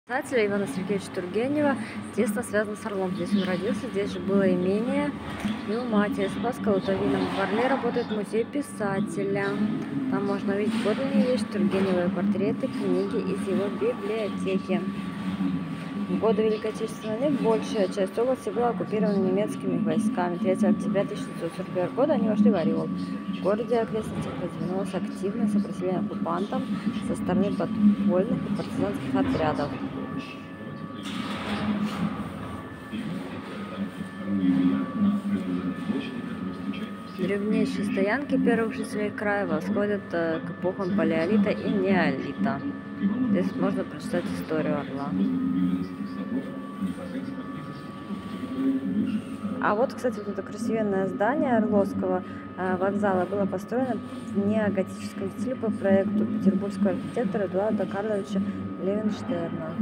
Писателя Ивана Сергеевича Тургенева тесно связан с Орлом. Здесь он родился, здесь же было имение и у матери. В Спасско-Лутовином в Орле работает музей писателя. Там можно увидеть подлинные вещи, Тургеневые портреты, книги из его библиотеки. В годы Великой Отечественной войны большая часть области была оккупирована немецкими войсками. 3 октября 1941 года они вошли в Орел. В городе и окрестностях развернулось активное сопротивление оккупантам со стороны подпольных и партизанских отрядов. Древнейшие стоянки первых жителей края восходят к эпохам палеолита и неолита. Здесь можно прочитать историю Орла. А вот, кстати, вот это красивенное здание Орловского вокзала было построено в неоготическом стиле по проекту петербургского архитектора Эдуарда Карловича Левенштерна.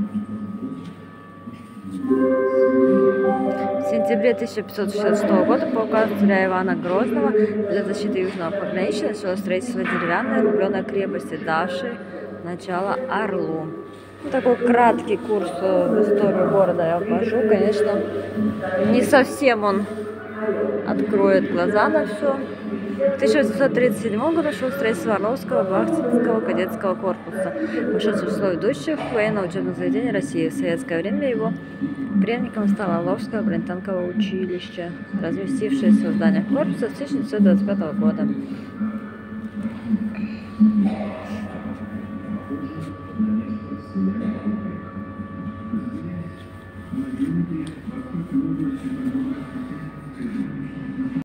В сентябре 1566 года по указу царя Ивана Грозного для защиты южного пограничья началось строительство деревянной рубленой крепости, давшей начало Орлу. Вот такой краткий курс в историю города я покажу. Конечно, не совсем он откроет глаза на все. В 1837 году шло строительство Орловского вахтенского кадетского корпуса, вошедшего в число ведущих военно-учебных заведений России. В советское время его преемником стало Орловское бронетанковое училище, разместившееся в зданиях корпуса с 1925 года.